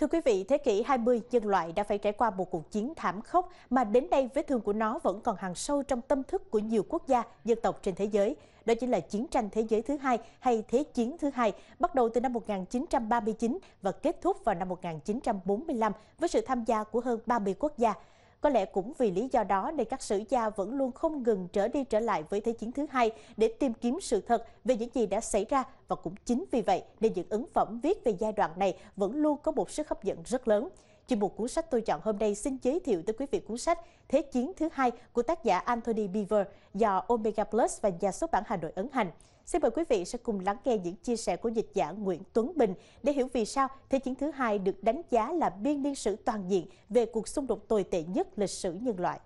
Thưa quý vị, thế kỷ 20, nhân loại đã phải trải qua một cuộc chiến thảm khốc mà đến nay vết thương của nó vẫn còn hằn sâu trong tâm thức của nhiều quốc gia, dân tộc trên thế giới. Đó chính là chiến tranh thế giới thứ hai hay Thế chiến thứ hai, bắt đầu từ năm 1939 và kết thúc vào năm 1945 với sự tham gia của hơn 30 quốc gia. Có lẽ cũng vì lý do đó nên các sử gia vẫn luôn không ngừng trở đi trở lại với Thế chiến thứ hai để tìm kiếm sự thật về những gì đã xảy ra, và cũng chính vì vậy nên những ấn phẩm viết về giai đoạn này vẫn luôn có một sức hấp dẫn rất lớn. Chuyên mục cuốn sách tôi chọn hôm nay xin giới thiệu tới quý vị cuốn sách Thế chiến thứ hai của tác giả Anthony Beevor do Omega Plus và nhà xuất bản Hà Nội ấn hành. Xin mời quý vị sẽ cùng lắng nghe những chia sẻ của dịch giả Nguyễn Tuấn Bình để hiểu vì sao Thế chiến thứ hai được đánh giá là biên niên sử toàn diện về cuộc xung đột tồi tệ nhất lịch sử nhân loại.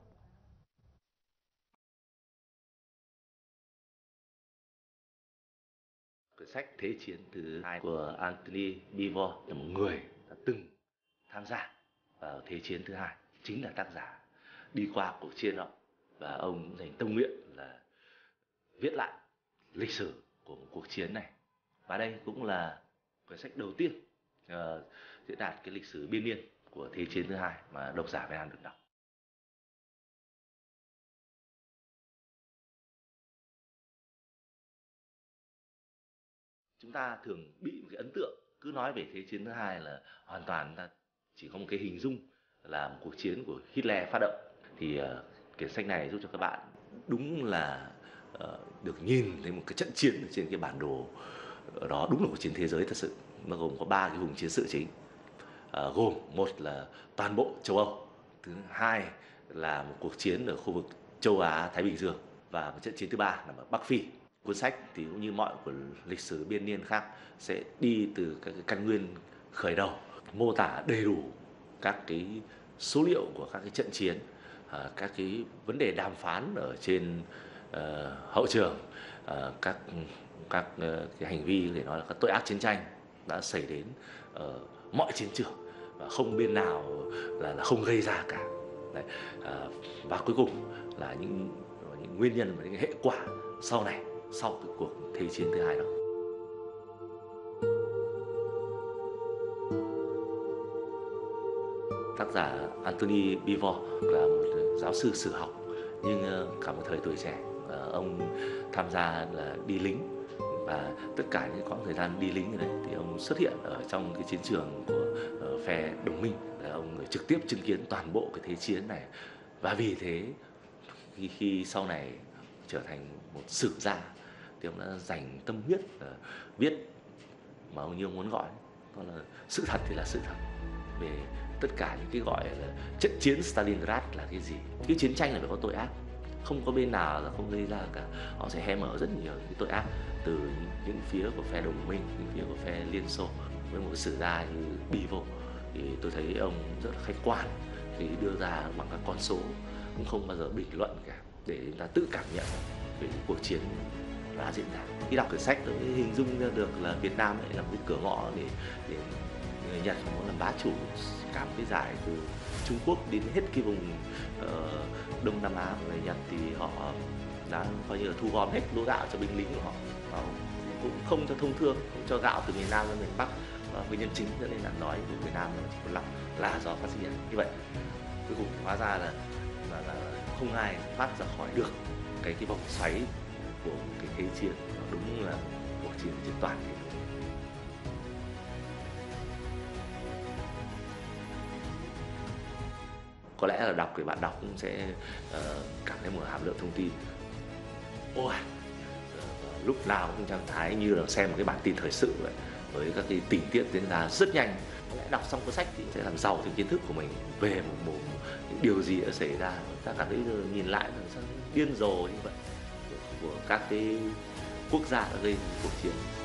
Quyển sách Thế chiến thứ hai của Anthony Beevor là một người đã từng tham gia vào Thế chiến thứ hai, chính là tác giả đi qua cuộc chiến đó, và ông dành tâm nguyện là viết lại lịch sử của một cuộc chiến này. Và đây cũng là quyển sách đầu tiên diễn đạt cái lịch sử biên niên của Thế chiến thứ hai mà độc giả Việt Nam được đọc. Chúng ta thường bị một cái ấn tượng cứ nói về Thế chiến thứ hai là hoàn toàn ta chỉ có một cái hình dung là một cuộc chiến của Hitler phát động. Thì quyển sách này giúp cho các bạn đúng là được nhìn thấy một cái trận chiến ở trên cái bản đồ đó, đúng là một chiến thế giới thật sự. Nó gồm có 3 cái vùng chiến sự chính, gồm một là toàn bộ châu Âu, thứ hai là một cuộc chiến ở khu vực châu Á Thái Bình Dương, và một trận chiến thứ ba nằm ở Bắc Phi. Cuốn sách thì cũng như mọi của lịch sử biên niên khác sẽ đi từ các cái căn nguyên khởi đầu, mô tả đầy đủ các cái số liệu của các cái trận chiến, các cái vấn đề đàm phán ở trên hậu trường, các cái hành vi có thể nói là các tội ác chiến tranh đã xảy đến ở mọi chiến trường, và không bên nào là không gây ra cả. Đấy. Và cuối cùng là những nguyên nhân và những hệ quả sau này, sau cái cuộc Thế chiến thứ hai đó. Tác giả Anthony Beevor là một giáo sư sử học, nhưng cả một thời tuổi trẻ ông tham gia là đi lính, và tất cả những quãng thời gian đi lính này thì ông xuất hiện ở trong cái chiến trường của phe đồng minh, là ông trực tiếp chứng kiến toàn bộ cái thế chiến này. Và vì thế khi sau này trở thành một sử gia thì ông đã dành tâm huyết viết mà ông như ông muốn gọi đó là sự thật thì là sự thật về tất cả những cái gọi là trận chiến Stalingrad là cái gì. Cái chiến tranh là phải có tội ác, không có bên nào là không gây ra cả. Họ sẽ hé mở rất nhiều cái tội ác từ những phía của phe đồng minh, những phía của phe Liên Xô. Với một cái sử gia như Beevor thì tôi thấy ông rất là khách quan khi đưa ra bằng các con số, cũng không bao giờ bình luận cả, để chúng ta tự cảm nhận về cuộc chiến đã diễn ra. Khi đọc quyển sách tôi hình dung ra được là Việt Nam lại là một cái cửa ngõ để người Nhật muốn làm bá chủ cả một cái giải từ Trung Quốc đến hết cái vùng Đông Nam Á. Người Nhật thì họ đã coi như là thu gom hết lúa gạo cho binh lính của họ, cũng không cho thông thương, không cho gạo từ miền Nam ra miền Bắc, và nguyên nhân chính dẫn đến là nói của Việt Nam là do phát sinh như vậy. Cuối cùng hóa ra là không ai thoát ra khỏi được cái vòng xoáy của cái thế chiến. Đúng là cuộc chiến toàn thế giới. Có lẽ là đọc thì bạn đọc cũng sẽ cảm thấy một hàm lượng thông tin lúc nào cũng trạng thái như là xem một cái bản tin thời sự vậy, với các cái tình tiết diễn ra rất nhanh. Có lẽ đọc xong cuốn sách thì sẽ làm giàu thêm kiến thức của mình về một điều gì đã xảy ra. Ta cảm thấy nhìn lại là sao điên rồ như vậy của các cái quốc gia đã gây cuộc chiến.